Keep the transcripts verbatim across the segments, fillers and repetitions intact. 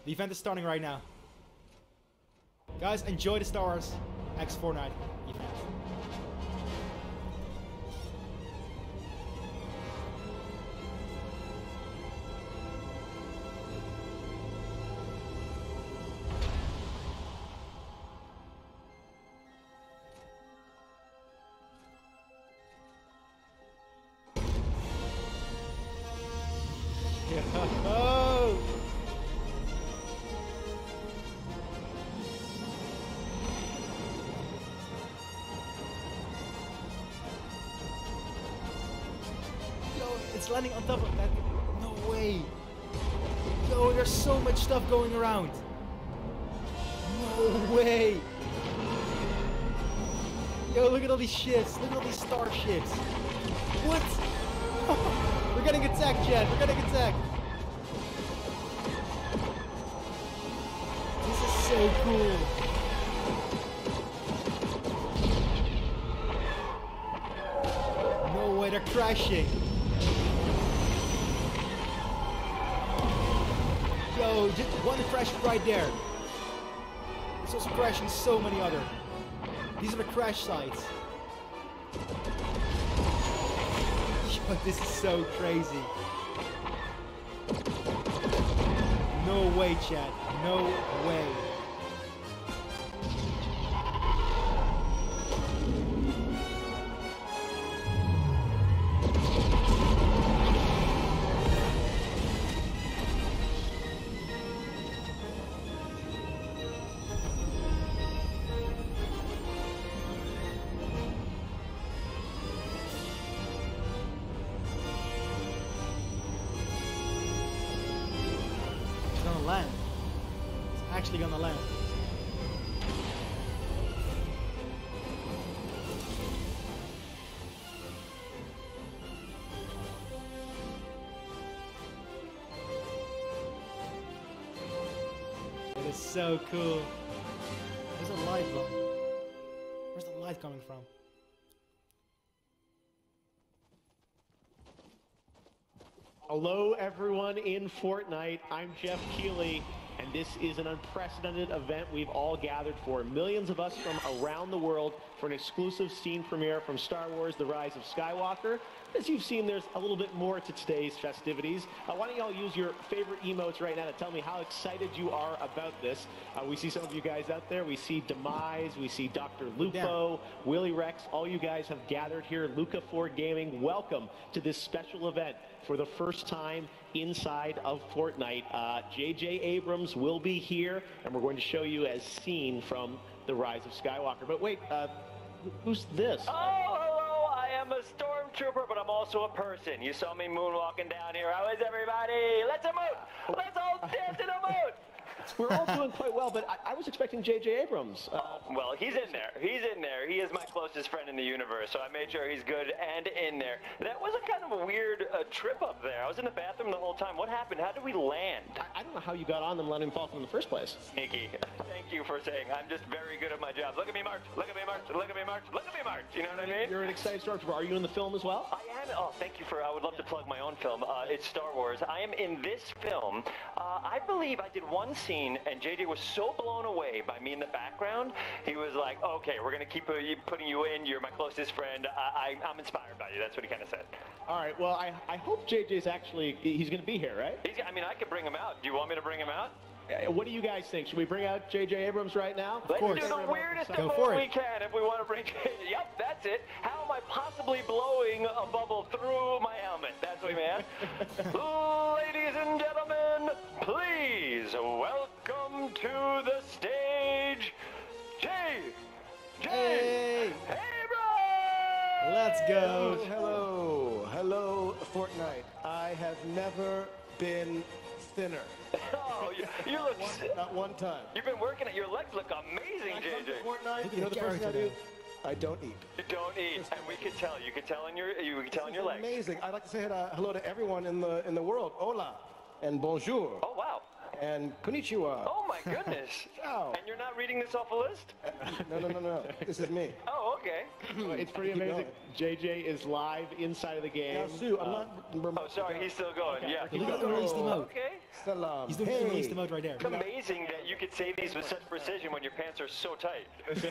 The event is starting right now. Guys, enjoy the Star Wars X Fortnite event. Oh! Yo, it's landing on top of that. No way. Yo, there's so much stuff going around. No way. Yo, look at all these ships. Look at all these starships. What? We're getting attacked, Chad. We're getting attacked. This is so cool. No way, they're crashing. Yo, just one crashed right there. It's also crashing so many other. These are the crash sites. Yo, this is so crazy. No way, Chad. No way. Land. It's actually gonna land. It is so cool. Where's the light from? Where's the light coming from? Hello everyone in Fortnite, I'm Jeff Keighley, and this is an unprecedented event we've all gathered for. Millions of us from around the world for an exclusive scene premiere from Star Wars The Rise of Skywalker. As you've seen, there's a little bit more to today's festivities. Uh, why don't y'all use your favorite emotes right now to tell me how excited you are about this. Uh, we see some of you guys out there. We see Demise, we see Doctor Lupo, yeah. Willie Rex. All you guys have gathered here. Luca four Gaming, welcome to this special event. For the first time inside of Fortnite, uh, J J Abrams will be here, and we're going to show you as seen from The Rise of Skywalker. But wait, uh, who's this? Oh, hello, I am a stormtrooper, but I'm also a person. You saw me moonwalking down here. How is everybody? Let's emote! Let's all dance and emote! We're all doing quite well, but I, I was expecting J J Abrams. Uh, oh, well, he's in there. He's in there. He is my closest friend in the universe, so I made sure he's good and in there. That was a kind of a weird uh, trip up there. I was in the bathroom the whole time. What happened? How did we land? I, I don't know how you got on them letting him fall in the first place. Sneaky. Thank you for saying I'm just very good at my job. Look at me march. Look at me march. Look at me march. Look at me march. You know what I mean? You're an excited stormtrooper. Are you in the film as well? I am. Oh, thank you for. I would love to plug my own film. Uh, it's Star Wars. I am in this film. Uh, I believe I did one scene, and J J was so blown away by me in the background. He was like, "Okay, we're gonna keep putting you in. You're my closest friend. I, I, I'm inspired by you." That's what he kind of said. All right. Well, I, I hope J J's actually he's gonna be here, right? He's, I mean, I could bring him out. Do you want me to bring him out? What do you guys think? Should we bring out J J Abrams right now? Of Let's course. do the weirdest emote we can if we want to bring... Yep, that's it. How am I possibly blowing a bubble through my helmet? That's what we meant. Ladies and gentlemen, please welcome to the stage, J J Hey. Abrams! Let's go. Hello, hello, Fortnite. I have never been thinner. Oh, you, you look... One, not one time. You've been working at... Your legs look amazing, I J come J. to Fortnite, you know the first thing I do? I don't eat. You don't eat, and we can tell. You can tell in your... You can tell in your legs. Amazing. I'd like to say uh, hello to everyone in the in the world. Hola and bonjour. Oh, wow. And konnichiwa. Oh my goodness. Ciao. And you're not reading this off a list? No, no, no, no. This is me. Oh, okay. It's pretty Keep amazing. going. J J is live inside of the game. Now, Sue, I'm Uh, not... Oh, sorry, he's still going. Yeah. Look at the release emote. Okay. Salam. He's doing the Hey. release emote right there. It's amazing that you could say these with such precision when your pants are so tight.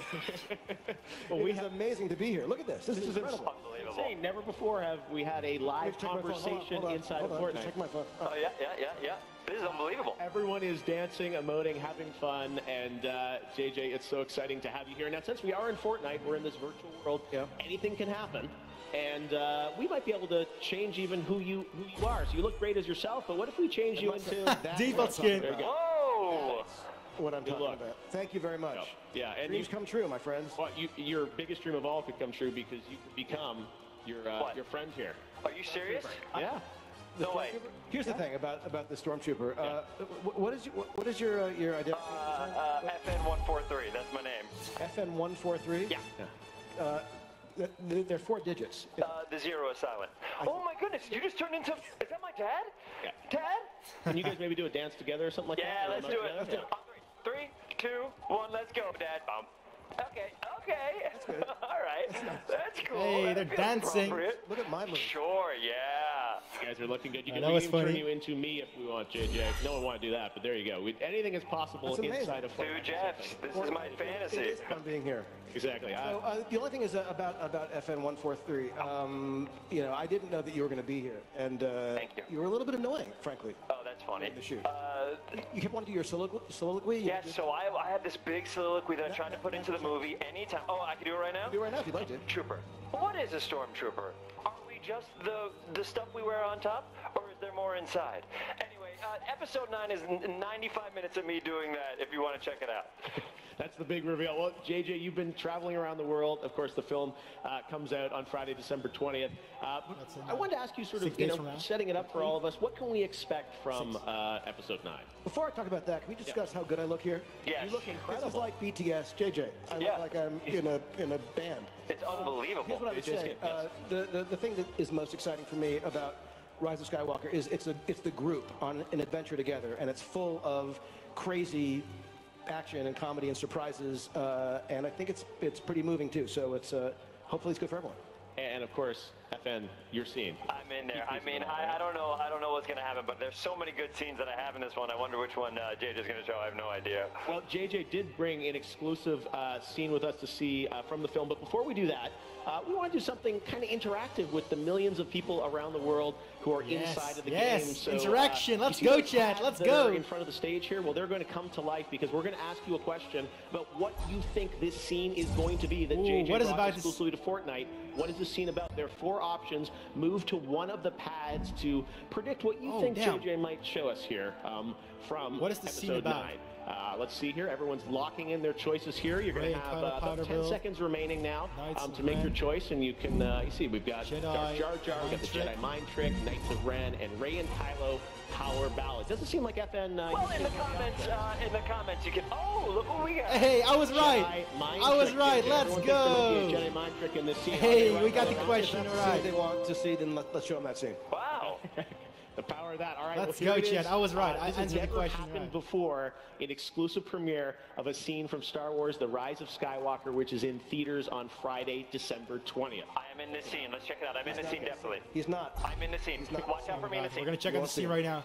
well, It we is have amazing to be here. Look at this. This, is incredible. Unbelievable. insane. Never before have we had a live Check my phone. Hold on, conversation hold on, inside hold of on. Fortnite. Check my phone. Oh, yeah, yeah, yeah, yeah. This is unbelievable. Everyone is dancing, emoting, having fun, and uh, J J, it's so exciting to have you here. Now, since we are in Fortnite, we're in this virtual world. Yeah. Anything can happen, and uh, we might be able to change even who you who you are. So you look great as yourself, but what if we change you into that Default skin. There you go. Whoa! What I'm Good talking luck. about. Thank you very much. Yeah, and Dreams you, come true, my friends. well, you, your biggest dream of all could come true because you could become your uh, What? your friend here. Are you serious? Yeah. The No way. Stormtrooper- Here's the thing about about the stormtrooper. Uh, wh- what is your, what, what is your uh, your identity? Uh, uh, F N one forty-three, that's my name. F N one four three. Yeah. Uh, th- th- they're four digits. Uh, the zero is silent. Oh my goodness, you just turned into. Is that my dad? Yeah. Dad? Can you guys maybe do a dance together or something like Yeah, that? let's do it. On three, three, two, one, let's go, Dad. Um, okay, okay. good. All right. That's cool. Hey, That they're feels dancing. appropriate. Look at my move. Sure, yeah. You guys are looking good. You Uh, can that we was can even turn funny. you into me if we want, J J. No one want to do that, but there you go. We, anything is possible That's amazing. inside of Two Fortnite. Jeffs. This is my It fantasy. is fun being here. Exactly. I- So, uh, the only thing is uh, about about F N one four three. Um, you know, I didn't know that you were going to be here, and uh, Thank you. you were a little bit annoying, frankly. Oh, that's funny. In the shoot. Uh, You kept wanting to do your soliloquy. soliloquy. You yes, so I, I had this big soliloquy that I tried to put into the movie anytime. Oh, I can do it right now? do it right now if you'd like to. Trooper. What is a stormtrooper? Are we just the the stuff we wear on top, or is there more inside? Anyway, uh, episode nine is n- ninety-five minutes of me doing that. If you want to check it out. That's the big reveal. Well, J J, you've been traveling around the world. Of course, the film uh, comes out on Friday, December twentieth. Uh, That's in, I wanted to ask you, sort six of, you days know, from now. setting it up for all of us. What can we expect from uh, episode nine? Before I talk about that, can we discuss how good I look here? Yes. You look This is incredible. like B T S, J J. I Yeah. look like I'm in a in a band. It's unbelievable. Here's what I would It is say. good, yes. Uh, the, the the thing that is most exciting for me about Rise of Skywalker is it's a it's the group on an adventure together, and it's full of crazy action and comedy and surprises, uh, and I think it's it's pretty moving too. So it's uh, hopefully it's good for everyone. And, of course, F N, your scene. I'm in there. I mean, I, I don't know. I don't know what's gonna happen, but there's so many good scenes that I have in this one. I wonder which one uh, J J's gonna show. I have no idea. Well, J J did bring an exclusive uh, scene with us to see uh, from the film. But before we do that, uh, we want to do something kind of interactive with the millions of people around the world who are Yes, inside of the yes, game. So, interaction. uh, Let's you see go, those chat. pads Let's that go. are in front of the stage here. Well, they're going to come to life because we're going to ask you a question about what you think this scene is going to be that Ooh, J J what is brought about this- exclusively to Fortnite. What is this scene about? There are four options. Move to one of the pads to predict what you Oh, think damn. J J might show us here um, from What is the scene episode about? nine. Uh, let's see here. Everyone's locking in their choices here. You're going Ray to and have Kylo uh, about Powder ten Bill. seconds remaining now Knights um, of to make your Ren. choice, and you can uh, you see we've got Jedi, Darth Jar Jar, we got Mind the Trick. Jedi Mind Trick, Knights of Ren, and Ray and Kylo Power Ballad. Doesn't seem like F N. Uh, Well, you in the can- comments, uh, in the comments, you can. Oh, look what we got. Hey, I was right. Jedi Mind I was Trick. right. J J, Let's everyone thinks there might be a go. Jedi Mind Trick in this scene. Hey, Are they we right got or the not? question If that's right. the scene they want to see, then let, let's show them that scene. Wow. The power of that. All right, Let's well, here go, it Chad. is. I was right. Uh, I this has answered the never question happened right. before. An exclusive premiere of a scene from Star Wars: The Rise of Skywalker, which is in theaters on Friday, December twentieth. I am in this scene. Let's check it out. I'm in the scene, definitely. He's not. I'm in the scene. not- Watch out for me in the We're scene. gonna check out the scene right now.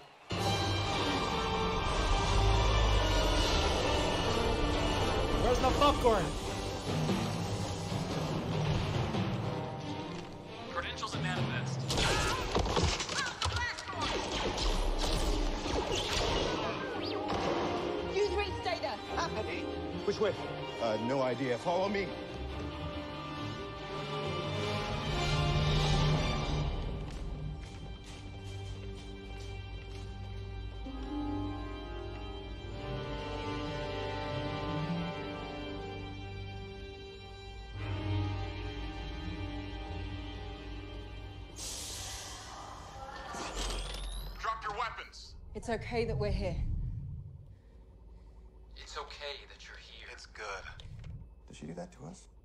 Where's the popcorn? Credentials and manifest. Use reach data. Which way? Uh, no idea. Follow me. Drop your weapons. It's okay that we're here. It's okay that you're here. It's good. Did she do that to us?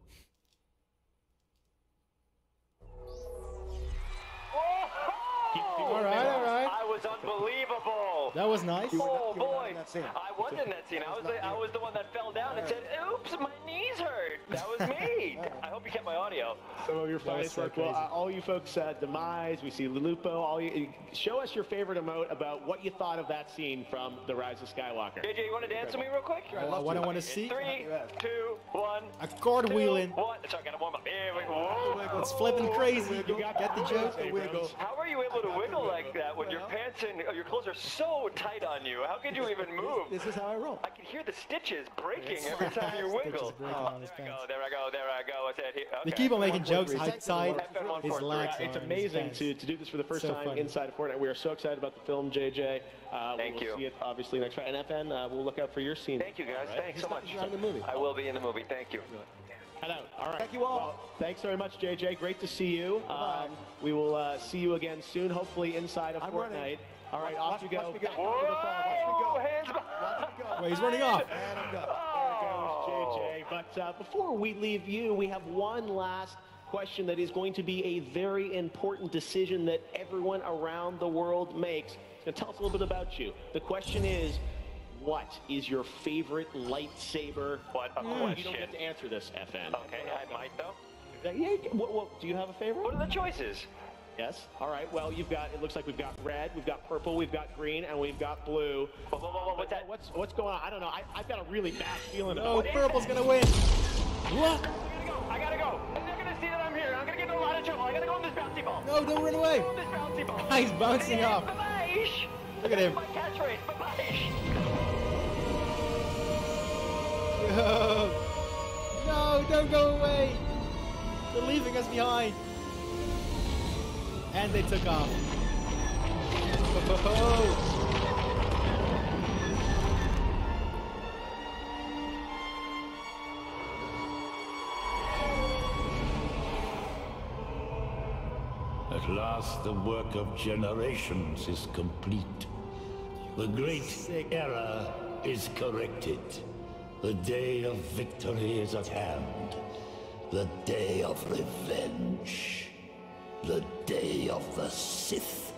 Oh, All right, all right. I was unbelievable. That was nice. You were not- Oh you were not boy, in that scene. I was in that scene. I was the, I was the one that fell down and said, "Oops, my knees hurt." That was me. I hope you kept my audio. Some of your finest so work. Well, crazy. uh, all you folks, uh, Demise, we see Lulupo. All you, show us your favorite emote about what you thought of that scene from The Rise of Skywalker. J J, you want to dance with me real quick? Uh, what I want to see? Three, two, one. A cord two, wheeling. One. Sorry, I gotta warm up. Here we go. It's flipping crazy. You got Get the joke? the wiggle. How are you able to wiggle like that when your pants and uh, your clothes are so tight on you? How could you even move? This is how I roll. I can hear the stitches breaking every time you wiggle. breaking Oh, on his there I go, pants. there I go, there I go. What's that here? They Okay. keep on making jokes outside F N one his four three. legs. It's are in his amazing pants. to, to do this for the first So time funny. inside of Fortnite. We are so excited about the film, J J. Uh, Thank we will you. see it obviously next Friday. And F N, uh, we'll look out for your scene. Thank you, guys. Thanks so much. He's not in the movie. I will be in the movie. Thank you. Head out. All right. Thank you all. Well, thanks very much, J J. Great to see you. Um, we will uh, see you again soon, hopefully inside of I'm Fortnite. running. All right, Watch- off you go. watch me go. Back over the phone. Watch me Whoa, go. hands behind. Wait, he's running off. And I'm done. There goes J J. But uh, before we leave you, we have one last question that is going to be a very important decision that everyone around the world makes. Now, tell us a little bit about you. The question is, what is your favorite lightsaber? What a You question. don't get to answer this, F N. Okay, I might though. Yeah, yeah, what, what, do you have a favorite? What are the choices? Yes. All right. Well, you've got. It looks like we've got red, we've got purple, we've got green, and we've got blue. Whoa, whoa, whoa, whoa, what's that? What's what's going on? I don't know. I, I've got a really bad feeling. Oh, about it. purple's gonna win. What? I gotta go. They're gonna see that I'm here. I'm gonna get in a lot of trouble. I gotta go on this bouncy ball. No, don't run away. Go on this bouncy ball. He's bouncing off. Bye-bye. Look at him. My catchphrase. Bye-bye. No, don't go away. They're leaving us behind. And they took off. At last the work of generations is complete. The great Sick. error is corrected. The day of victory is at hand. The day of revenge. The day of the Sith.